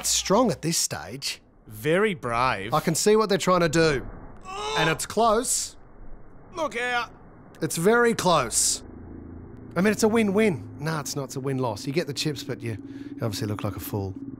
quite strong at this stage. Very brave. I can see what they're trying to do. And it's close. Look out. It's very close. I mean, it's a win-win. No, it's not. It's a win-loss. You get the chips, but you obviously look like a fool.